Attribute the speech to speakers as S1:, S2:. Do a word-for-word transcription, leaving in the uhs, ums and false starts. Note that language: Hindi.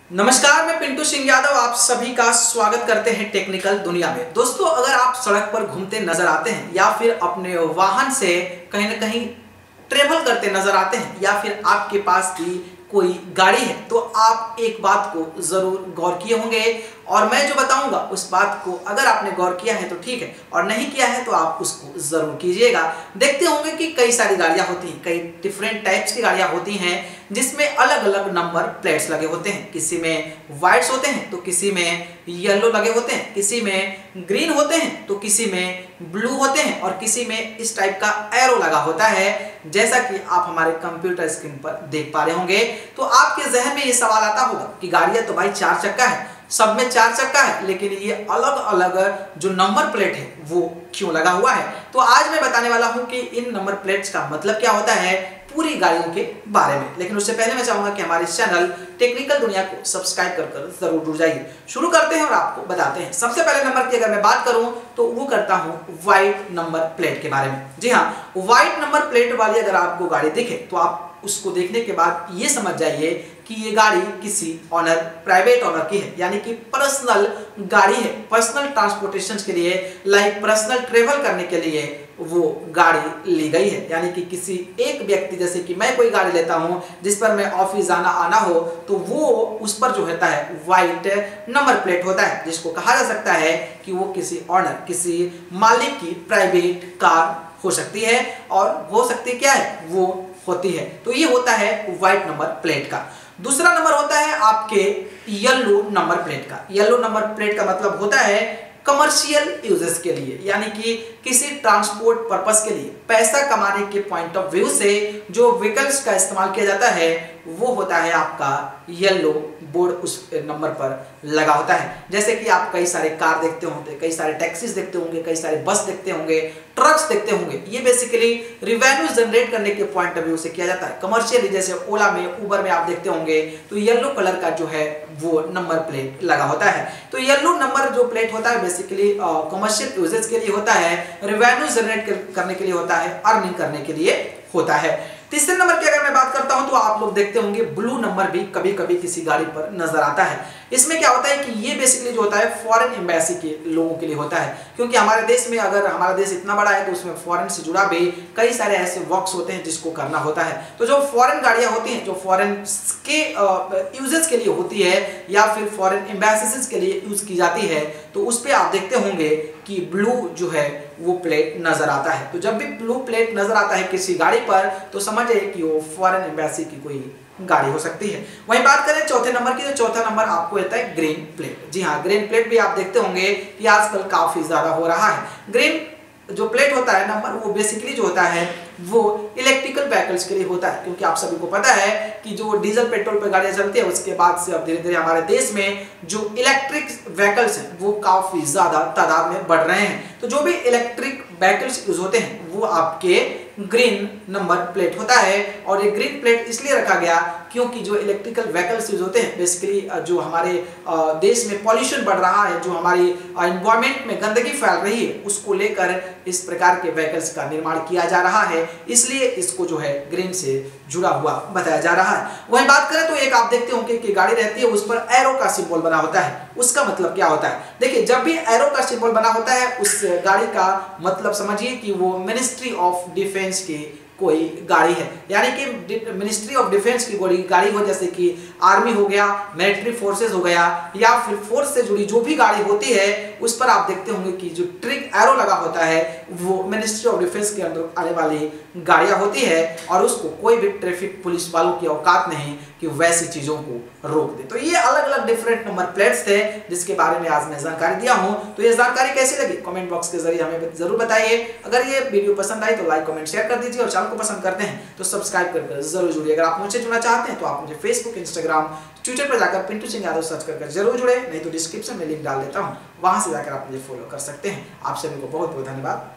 S1: नमस्कार, मैं पिंटू सिंह यादव आप सभी का स्वागत करते हैं टेक्निकल दुनिया में। दोस्तों, अगर आप सड़क पर घूमते नजर आते हैं या फिर अपने वाहन से कहीं ना कहीं ट्रेवल करते नजर आते हैं या फिर आपके पास भी कोई गाड़ी है, तो आप एक बात को जरूर गौर किए होंगे और मैं जो बताऊंगा उस बात को अगर आपने गौर किया है तो ठीक है, और नहीं किया है तो आप उसको जरूर कीजिएगा। देखते होंगे कि कई सारी गाड़ियां होती हैं, कई डिफरेंट टाइप्स की गाड़ियां होती हैं जिसमें अलग अलग नंबर प्लेट्स लगे होते हैं। किसी में व्हाइट्स होते हैं तो किसी में येलो लगे होते हैं, किसी में ग्रीन होते हैं तो किसी में ब्लू होते हैं और किसी में इस टाइप का एरो लगा होता है, जैसा कि आप हमारे कंप्यूटर स्क्रीन पर देख पा रहे होंगे। तो आपके जहन में ये सवाल आता होगा कि गाड़ियां तो भाई चार चक्का है, सब में चार चक्का है, लेकिन ये अलग अलग जो नंबर प्लेट है वो क्यों लगा हुआ है। तो आज मैं बताने वाला हूं कि इन नंबर प्लेट्स का मतलब क्या होता है पूरी गाड़ियों के बारे में। लेकिन उससे पहले मैं चाहूंगा कि हमारे चैनल टेक्निकल दुनिया को सब्सक्राइब कर कर जरूर जुड़ जाइए। शुरू करते हैं और आपको बताते हैं। सबसे पहले नंबर की अगर मैं बात करूं तो वो करता हूं व्हाइट नंबर प्लेट के बारे में। जी हाँ, व्हाइट नंबर प्लेट वाली अगर आपको गाड़ी दिखे तो आप उसको देखने के बाद ये समझ जाइए कि ये गाड़ी किसी ऑनर प्राइवेट ऑनर की है, यानी कि पर्सनल गाड़ी है। पर्सनल ट्रांसपोर्टेशन के लिए, लाइक पर्सनल ट्रेवल करने के लिए वो गाड़ी ली गई है। यानी कि किसी एक व्यक्ति, जैसे कि मैं कोई गाड़ी लेता हूं जिस पर मैं ऑफिस जाना आना हो, तो वो उस पर जो होता है व्हाइट नंबर प्लेट होता है, जिसको कहा जा सकता है कि वो किसी ऑनर, किसी मालिक की प्राइवेट कार हो सकती है और हो सकती क्या है वो होती है। तो ये होता है व्हाइट नंबर प्लेट का। दूसरा नंबर होता है आपके येलो नंबर प्लेट का। येलो नंबर प्लेट का मतलब होता है कमर्शियल यूजेस के लिए, यानी कि किसी ट्रांसपोर्ट पर्पस के लिए, पैसा कमाने के पॉइंट ऑफ व्यू से जो व्हीकल्स का इस्तेमाल किया जाता है वो होता है आपका येलो बोर्ड उस नंबर पर लगा होता है। जैसे कि आप कई सारे कार देखते होंगे, कई सारे टैक्सीज देखते होंगे, कई सारे बस देखते होंगे, ट्रक्स देखते होंगे। ये बेसिकली रिवेन्यू जनरेट करने के पॉइंट ऑफ व्यू से किया जाता है कमर्शियली। जैसे ओला में, उबर में आप देखते होंगे तो येलो कलर का जो है वो नंबर प्लेट लगा होता है। तो येलो नंबर जो प्लेट होता है बेसिकली कमर्शियल यूजेस के लिए होता है, रिवेन्यू जनरेट करने के लिए होता है, अर्निंग करने के लिए होता है। तीसरे नंबर की अगर मैं बात करता हूं तो आप लोग देखते होंगे ब्लू नंबर भी कभी कभी किसी गाड़ी पर नजर आता है। इसमें क्या होता है कि ये बेसिकली जो होता है फॉरेन एम्बेसी के लोगों के लिए होता है, क्योंकि हमारे देश में, अगर हमारा देश इतना बड़ा है तो उसमें फॉरेन से जुड़ा भी कई सारे ऐसे वर्क्स होते हैं जिसको करना होता है। तो जो फॉरेन गाड़ियां होती हैं, जो फॉरेन के यूजेस के लिए होती है या फिर फॉरेन एम्बेसीज के लिए यूज की जाती है, तो उस पर आप देखते होंगे कि ब्लू जो है वो प्लेट नजर आता है। तो जब भी ब्लू प्लेट नजर आता है किसी गाड़ी पर तो समझिए कि वो फॉरेन एम्बेसी की कोई गाड़ी हो सकती है। वहीं बात करें चौथे नंबर की, तो चौथा नंबर आपको होता है ग्रीन प्लेट। जी हाँ, ग्रीन प्लेट भी आप देखते होंगे कि आजकल काफी ज्यादा हो रहा है। ग्रीन जो प्लेट होता है नंबर, वो बेसिकली जो होता है वो इलेक्ट्रिकल व्हीकल्स के लिए होता है, क्योंकि आप सभी को पता है कि जो डीजल पेट्रोल पर गाड़ियां चलती है उसके बाद से अब धीरे धीरे हमारे देश में जो इलेक्ट्रिक व्हीकल्स हैं वो काफी ज्यादा तादाद में बढ़ रहे हैं। तो जो भी इलेक्ट्रिक व्हीकल्स यूज होते हैं वो आपके ग्रीन नंबर प्लेट होता है। और ये ग्रीन प्लेट इसलिए रखा गया क्योंकि जो इलेक्ट्रिकल व्हीकल्स यूज होते हैं बेसिकली जो हमारे देश में पॉल्यूशन बढ़ रहा है, जो हमारी एनवायरमेंट में गंदगी फैल रही है, उसको लेकर इस प्रकार के व्हीकल्स का निर्माण किया जा रहा है, इसलिए इसको जो है ग्रीन से जुड़ा हुआ बताया जा रहा है। वहीं बात करें तो एक आप देखते होंगे कि गाड़ी रहती है उस पर एरो का सिंबल बना होता है। उसका मतलब क्या होता है? देखिए, जब भी एरो का सिंबल बना होता है उस गाड़ी का मतलब समझिए कि वो मिनिस्ट्री ऑफ डिफेंस की कोई गाड़ी है, यानी कि मिनिस्ट्री ऑफ डिफेंस की कोई गाड़ी हो, जैसे कि आर्मी हो गया, मिलिट्री फोर्सेस हो गया, या फिर फोर्स से जुड़ी जो भी गाड़ी होती है उस पर आप देखते होंगे कि जो ट्रिक एरो लगा होता है वो मिनिस्ट्री ऑफ डिफेंस के अंदर आने वाली गाड़ियां होती है और उसको कोई भी ट्रैफिक पुलिस वालों की औकात नहीं कि वैसी चीजों को रोक दे। तो ये अलग अलग डिफरेंट नंबर प्लेट्स थे जिसके बारे में आज मैं जानकारी दिया हूं। तो ये जानकारी कैसी लगी कमेंट बॉक्स के जरिए हमें जरूर बताइए। अगर ये वीडियो पसंद आई तो लाइक कमेंट शेयर कर दीजिए और चैनल को पसंद करते हैं तो सब्सक्राइब कर जरूर जुड़िए। अगर आप मुझसे जुड़ना चाहते हैं तो आप मुझे फेसबुक, इंस्टाग्राम, ट्विटर पर जाकर पिंटू सिंह यादव सर्च कर जरूर जुड़े, नहीं तो डिस्क्रिप्शन में लिंक डाल देता हूं, वहां से जाकर आप मुझे फॉलो कर सकते हैं। आप सभी को बहुत बहुत धन्यवाद।